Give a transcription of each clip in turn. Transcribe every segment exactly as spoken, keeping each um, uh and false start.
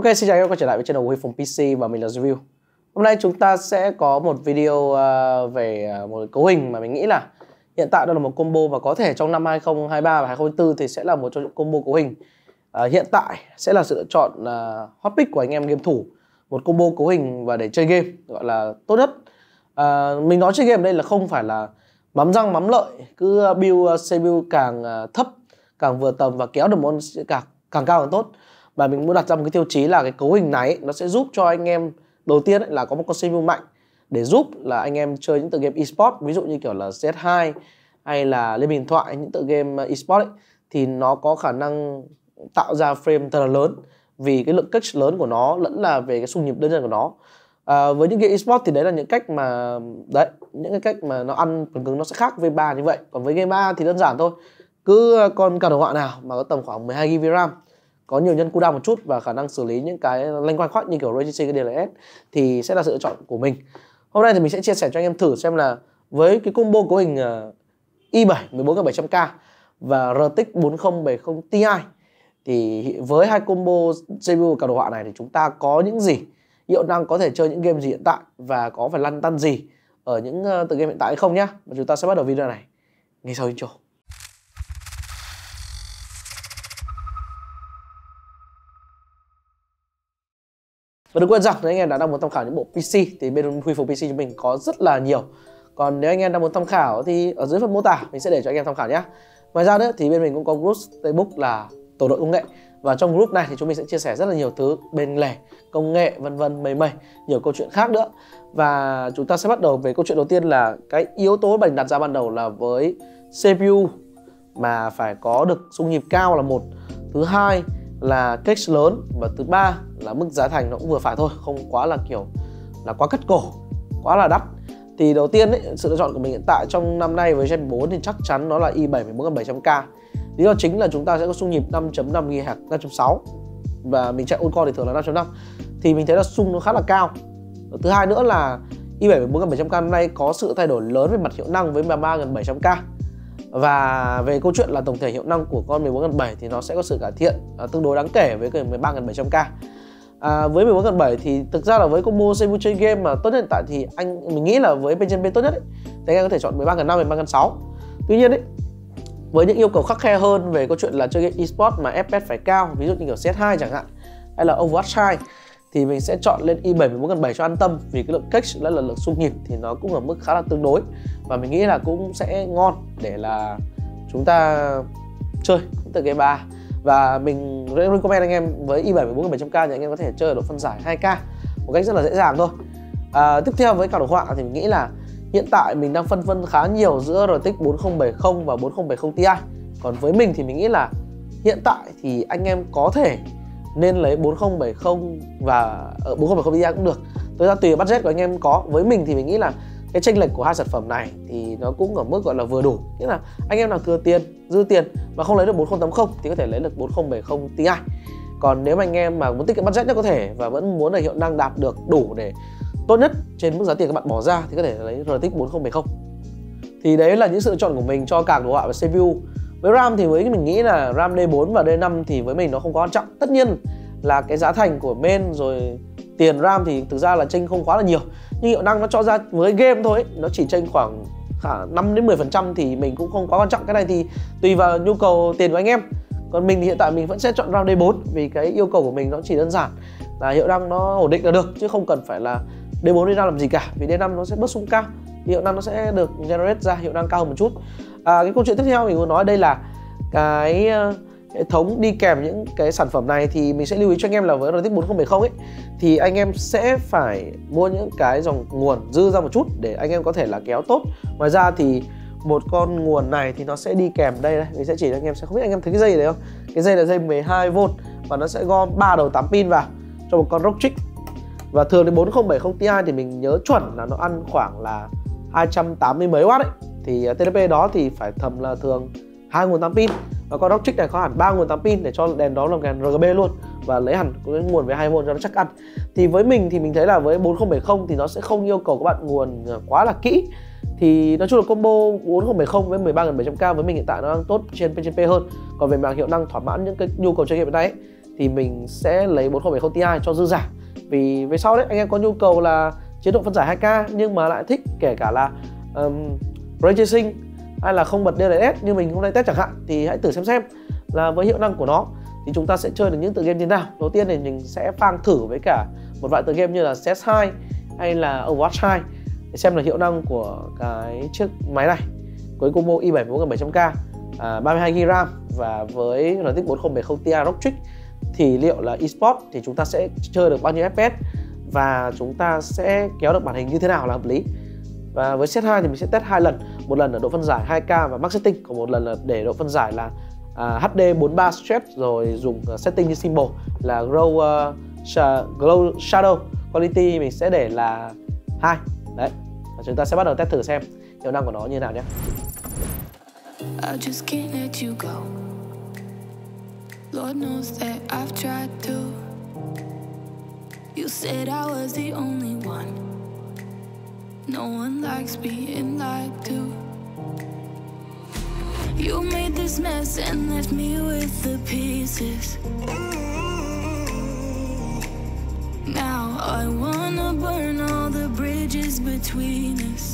Ok, xin chào các em quay trở lại với channel của Huy Phùng pê xê và mình là Review. Hôm nay chúng ta sẽ có một video uh, về uh, một cấu hình mà mình nghĩ là hiện tại đó là một combo và có thể trong năm hai không hai ba và hai không hai tư thì sẽ là một trong những combo cấu hình uh, hiện tại sẽ là sự lựa chọn uh, hot pick của anh em game thủ, một combo cấu hình và để chơi game gọi là tốt nhất. Uh, mình nói chơi game ở đây là không phải là mắm răng mắm lợi, cứ build uh, C P U càng uh, thấp càng vừa tầm và kéo được món càng càng cao càng tốt. Và mình muốn đặt ra một cái tiêu chí là cái cấu hình này nó sẽ giúp cho anh em đầu tiên là có một con C P U mạnh để giúp là anh em chơi những tựa game eSport, ví dụ như kiểu là C S hai hay là Liên minh huyền thoại, những tựa game eSport ấy, thì nó có khả năng tạo ra frame thật là lớn vì cái lượng cache lớn của nó lẫn là về cái xung nhịp đơn giản của nó. À, với những game eSport thì đấy là những cách mà đấy những cái cách mà nó ăn phần cứng nó sẽ khác với ba như vậy. Còn với game A thì đơn giản thôi, cứ con card đồ họa nào mà có tầm khoảng mười hai gi bi RAM, có nhiều nhân cooldown một chút và khả năng xử lý những cái lanh quanh khoách như kiểu Ray Tracing, cái đê lờ ét thì sẽ là sự lựa chọn của mình. Hôm nay thì mình sẽ chia sẻ cho anh em thử xem là với cái combo cấu hình i bảy mười bốn nghìn bảy trăm K và R T X bốn không bảy không Ti thì với hai combo C P U cả đồ họa này thì chúng ta có những gì, hiệu năng có thể chơi những game gì hiện tại và có phải lăn tăn gì ở những tựa game hiện tại hay không nhá. Và chúng ta sẽ bắt đầu video này ngay sau intro. Và đừng quên rằng nếu anh em đã đang muốn tham khảo những bộ pê xê thì bên Huy Phùng pê xê chúng mình có rất là nhiều. Còn nếu anh em đang muốn tham khảo thì ở dưới phần mô tả mình sẽ để cho anh em tham khảo nhé. Ngoài ra nữa thì bên mình cũng có group Facebook là tổ đội công nghệ, và trong group này thì chúng mình sẽ chia sẻ rất là nhiều thứ bên lề công nghệ vân vân mây mây, nhiều câu chuyện khác nữa. Và chúng ta sẽ bắt đầu với câu chuyện đầu tiên là cái yếu tố mình đặt ra ban đầu là với C P U mà phải có được xung nhịp cao là một, thứ hai là cache lớn, và thứ ba là mức giá thành nó cũng vừa phải thôi, không quá là kiểu là quá cắt cổ, quá là đắt. Thì đầu tiên ấy, sự lựa chọn của mình hiện tại trong năm nay với Gen bốn thì chắc chắn nó là i bảy mười bốn nghìn bảy trăm K. Lý do chính là chúng ta sẽ có xung nhịp năm chấm năm gigahertz, năm chấm sáu và mình chạy on core thì thường là năm chấm năm, thì mình thấy là xung nó khá là cao. Thứ hai nữa là i bảy mười bốn nghìn bảy trăm K năm nay có sự thay đổi lớn về mặt hiệu năng với ba nghìn bảy trăm K. Và về câu chuyện là tổng thể hiệu năng của con mười bốn nghìn bảy thì nó sẽ có sự cải thiện à, tương đối đáng kể với cái mười ba nghìn bảy trăm K. À, với mười bốn nghìn bảy thì thực ra là với combo C P U chơi game mà tốt nhất hiện tại thì anh mình nghĩ là với bên trên bên tốt nhất ấy, thì anh em có thể chọn mười ba nghìn năm, mười ba nghìn sáu. Tuy nhiên ấy, với những yêu cầu khắt khe hơn về câu chuyện là chơi game eSport mà F P S phải cao, ví dụ như kiểu C S hai chẳng hạn hay là Overwatch hai, thì mình sẽ chọn lên i bảy mười bốn nghìn bảy cho an tâm, vì cái lượng cache lẫn là lượng xung nhịp thì nó cũng ở mức khá là tương đối và mình nghĩ là cũng sẽ ngon để là chúng ta chơi từ game ba. Và mình recommend anh em với i bảy mười bốn nghìn bảy trăm K thì anh em có thể chơi ở độ phân giải hai K một cách rất là dễ dàng thôi. À, tiếp theo với cả đồ họa thì mình nghĩ là hiện tại mình đang phân vân khá nhiều giữa R T X bốn không bảy không và bốn không bảy không Ti. Còn với mình thì mình nghĩ là hiện tại thì anh em có thể nên lấy bốn không bảy không và ở bốn không bảy không Ti cũng được. Thực ra tùy budget của anh em có. Với mình thì mình nghĩ là cái chênh lệch của hai sản phẩm này thì nó cũng ở mức gọi là vừa đủ. Nghĩa là anh em nào thừa tiền, dư tiền mà không lấy được bốn không tám không thì có thể lấy được bốn không bảy không Ti. Còn nếu mà anh em mà muốn tiết kiệm budget nhất có thể và vẫn muốn là hiệu năng đạt được đủ để tốt nhất trên mức giá tiền các bạn bỏ ra thì có thể lấy R T X bốn không bảy không. Thì đấy là những sự lựa chọn của mình cho card đồ họa và C P U. Với RAM thì với mình nghĩ là RAM D bốn và D năm thì với mình nó không có quan trọng. Tất nhiên là cái giá thành của main rồi tiền RAM thì thực ra là chênh không quá là nhiều, nhưng hiệu năng nó cho ra với game thôi ấy, nó chỉ chênh khoảng năm đến mười phần trăm thì mình cũng không quá quan trọng. Cái này thì tùy vào nhu cầu tiền của anh em. Còn mình thì hiện tại mình vẫn sẽ chọn RAM D bốn vì cái yêu cầu của mình nó chỉ đơn giản là hiệu năng nó ổn định là được, chứ không cần phải là D bốn D năm làm gì cả, vì D năm nó sẽ bớt xung cao thì hiệu năng nó sẽ được generate ra hiệu năng cao hơn một chút. À, cái câu chuyện tiếp theo mình muốn nói đây là cái uh, hệ thống đi kèm những cái sản phẩm này thì mình sẽ lưu ý cho anh em là với R T X bốn không bảy không ấy thì anh em sẽ phải mua những cái dòng nguồn dư ra một chút để anh em có thể là kéo tốt. Ngoài ra thì một con nguồn này thì nó sẽ đi kèm đây đây, mình sẽ chỉ cho anh em xem, không biết anh em thấy cái dây này không? Cái dây là dây mười hai vôn và nó sẽ gom ba đầu tám pin vào cho một con Rockchip. Và thường thì bốn không bảy không Ti thì mình nhớ chuẩn là nó ăn khoảng là hai trăm tám mươi mấy W ấy. Thì T D P đó thì phải thầm là thường hai nguồn tám pin, và con Rockchip này có hẳn ba nguồn tám pin để cho đèn đó làm đèn R G B luôn, và lấy hẳn cái nguồn với hai vôn cho nó chắc ăn. Thì với mình thì mình thấy là với bốn không bảy không thì nó sẽ không yêu cầu các bạn nguồn quá là kỹ. Thì nói chung là combo bốn không bảy không với mười ba nghìn bảy trăm K với mình hiện tại nó đang tốt trên P trên P hơn. Còn về mặt hiệu năng thỏa mãn những cái nhu cầu chơi game hiện nay ấy, thì mình sẽ lấy bốn không bảy không Ti cho dư giả. Vì về sau đấy anh em có nhu cầu là chế độ phân giải hai K nhưng mà lại thích kể cả là um, ray tracing hay là không bật đê lờ ét như mình hôm nay test chẳng hạn, thì hãy thử xem xem là với hiệu năng của nó thì chúng ta sẽ chơi được những tựa game như thế nào. Đầu tiên thì mình sẽ phang thử với cả một vài tựa game như là xê ét hai hay là Overwatch hai để xem là hiệu năng của cái chiếc máy này với combo i bảy bốn nghìn bảy trăm K, à, ba mươi hai gi bi RAM và với rờ tê x bốn không bảy không Ti Rocktrix thì liệu là eSport thì chúng ta sẽ chơi được bao nhiêu ép pê ét và chúng ta sẽ kéo được màn hình như thế nào là hợp lý. Và với set hai thì mình sẽ test hai lần, một lần ở độ phân giải hai K và max setting, còn một lần là để độ phân giải là à, hát đê bốn mươi ba stretch rồi dùng uh, setting như symbol là Glow, uh, sh- Glow Shadow Quality mình sẽ để là hai. Đấy, và chúng ta sẽ bắt đầu test thử xem hiệu năng của nó như thế nào nhé. I just can't let you go. Lord knows that I've tried to. You said I was the only one. No one likes being lied to. You made this mess and left me with the pieces. Now I wanna burn all the bridges between us.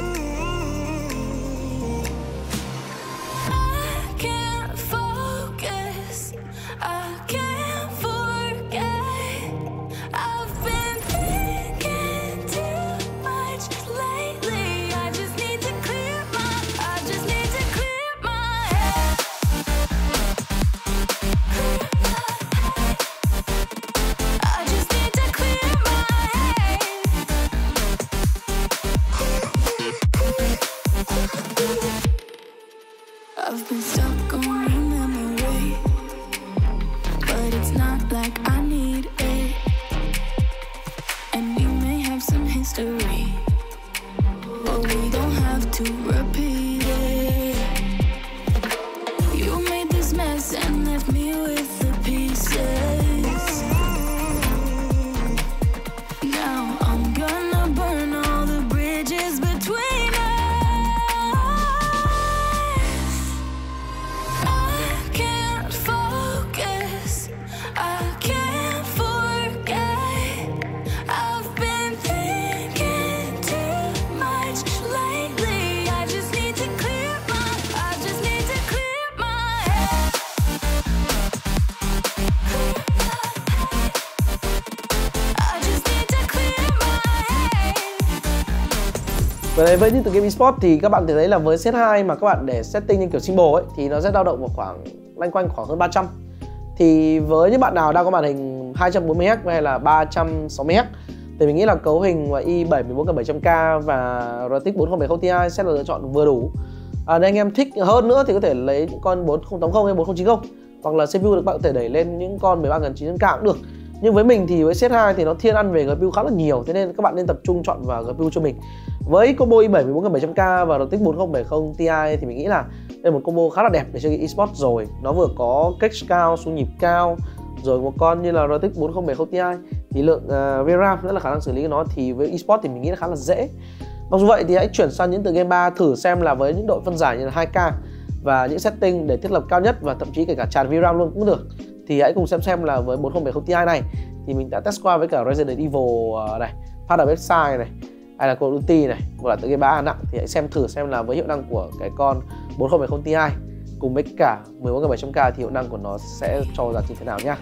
I've been stuck on your memory, but it's not like I need it. And we may have some history, but we don't have to repeat it. You made this mess and left me with the pieces. Now I'm gonna burn all the bridges between us. Và với những tựa game eSport thì các bạn thấy là với set hai mà các bạn để setting như kiểu symbol ấy thì nó sẽ dao động vào khoảng loanh quanh khoảng hơn ba trăm. Thì với những bạn nào đang có màn hình hai trăm bốn mươi héc hay là ba trăm sáu mươi héc thì mình nghĩ là cấu hình và i bảy bốn nghìn bảy trăm K và rờ tê x bốn không bảy không Ti sẽ là lựa chọn vừa đủ. À, nếu anh em thích hơn nữa thì có thể lấy những con bốn không tám không hay bốn không chín không, hoặc là xê pê u được bạn có thể đẩy lên những con mười ba nghìn chín trăm K cũng được. Nhưng với mình thì với set hai thì nó thiên ăn về giê pê u khá là nhiều, thế nên các bạn nên tập trung chọn vào giê pê u cho mình. Với combo i bảy bốn nghìn bảy trăm K và rờ tê x bốn không bảy không Ti thì mình nghĩ là đây là một combo khá là đẹp để chơi eSport rồi. Nó vừa có cách cao, xung nhịp cao, rồi một con như là rờ tê x bốn không bảy không Ti thì lượng uh, vê RAM rất là khả năng xử lý của nó thì với eSport thì mình nghĩ là khá là dễ. Mặc dù vậy thì hãy chuyển sang những tựa game ba thử xem là với những độ phân giải như là hai K và những setting để thiết lập cao nhất và thậm chí kể cả tràn vê RAM luôn cũng được. Thì hãy cùng xem xem là với bốn không bảy không Ti này thì mình đã test qua với cả Resident Evil này, Path of Exile này, hay là Call of Duty này, một là tựa game ba hạng nặng, thì hãy xem thử xem là với hiệu năng của cái con bốn không bảy không Ti cùng với cả mười bốn nghìn bảy trăm K thì hiệu năng của nó sẽ cho ra như thế nào nhá.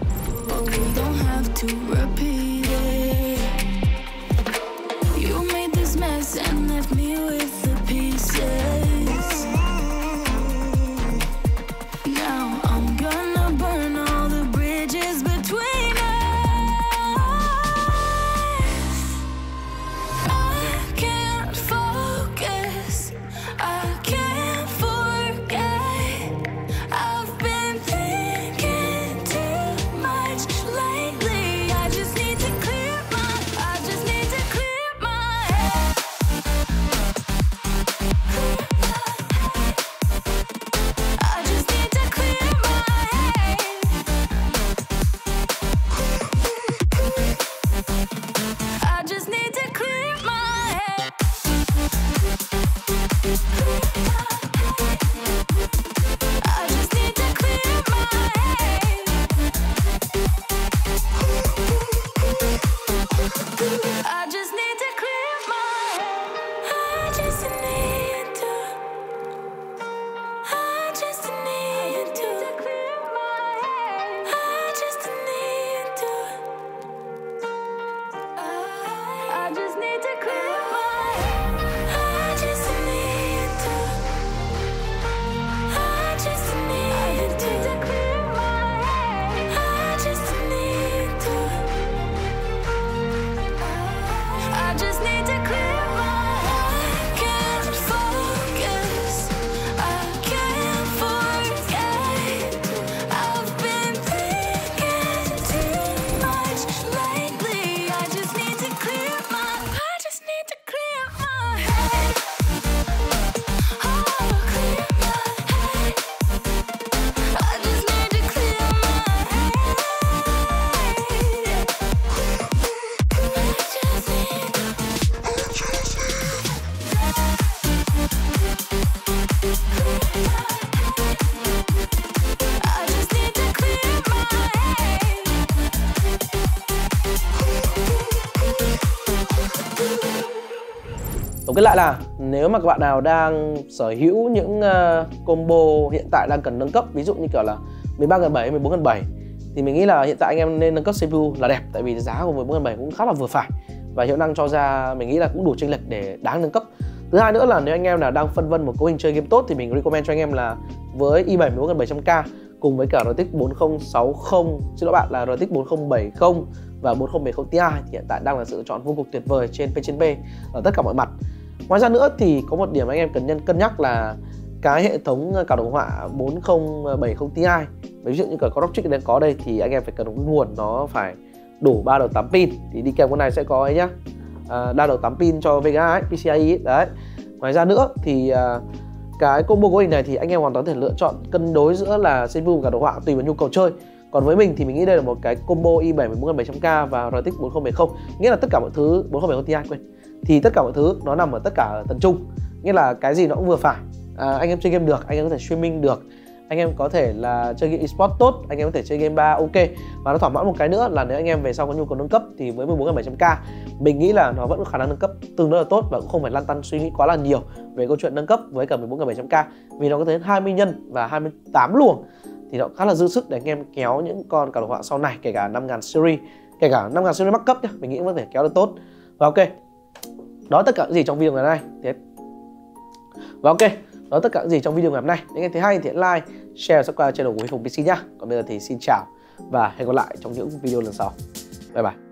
Tổng kết lại là nếu mà các bạn nào đang sở hữu những uh, combo hiện tại đang cần nâng cấp, ví dụ như kiểu là mười ba gần bảy, mười bốn gần bảy, thì mình nghĩ là hiện tại anh em nên nâng cấp xê pê u là đẹp, tại vì giá của mười bốn gần bảy cũng khá là vừa phải và hiệu năng cho ra mình nghĩ là cũng đủ chênh lệch để đáng nâng cấp. Thứ hai nữa là nếu anh em nào đang phân vân một cấu hình chơi game tốt thì mình recommend cho anh em là với i bảy mười bốn gần bảy trăm K cùng với cả rờ tê ích bốn không sáu không, xin lỗi bạn là rờ tê ích bốn không bảy không và bốn không bảy không Ti thì hiện tại đang là sự lựa chọn vô cùng tuyệt vời trên P trên P ở tất cả mọi mặt. Ngoài ra nữa thì có một điểm anh em cần nhân cân nhắc là cái hệ thống card đồ họa bốn không bảy không Ti, ví dụ như cả có Rocktrick đang có đây thì anh em phải cần một nguồn nó phải đủ ba đầu tám pin, thì đi kèm con này sẽ có ấy nhá, à, đa đầu tám pin cho Vega ấy, pê xê i ấy. Đấy. Ngoài ra nữa thì à, cái combo cấu hình này thì anh em hoàn toàn có thể lựa chọn cân đối giữa là xê pê u và đồ họa tùy vào nhu cầu chơi. Còn với mình thì mình nghĩ đây là một cái combo i bảy mười bốn gần bảy trăm K và rờ tê ích bốn không bảy không, nghĩa là tất cả mọi thứ bốn không bảy không Ti quên. Thì tất cả mọi thứ nó nằm ở tất cả ở tầm trung, nghĩa là cái gì nó cũng vừa phải. À, anh em chơi game được, anh em có thể streaming được, anh em có thể là chơi game eSports tốt, anh em có thể chơi game ba ok. Và nó thỏa mãn một cái nữa là nếu anh em về sau có nhu cầu nâng cấp thì với mười bốn gần bảy trăm K mình nghĩ là nó vẫn có khả năng nâng cấp tương đối là tốt và cũng không phải lăn tăn suy nghĩ quá là nhiều về câu chuyện nâng cấp với cả mười bốn gần bảy trăm K, vì nó có tới hai mươi nhân và hai mươi tám luồng thì nó khá là dư sức để anh em kéo những con card đồ họa sau này, kể cả năm ngàn series, kể cả năm ngàn series mắc cấp nhá, mình nghĩ cũng có thể kéo được tốt. Và ok, đó tất cả những gì trong video ngày hôm nay. Thế và ok, đó tất cả những gì trong video ngày hôm nay. Nếu anh thấy hay thì hãy like, share, subscribe channel của Huy Phùng pê xê nhá. Còn bây giờ thì xin chào và hẹn gặp lại trong những video lần sau. Bye bye.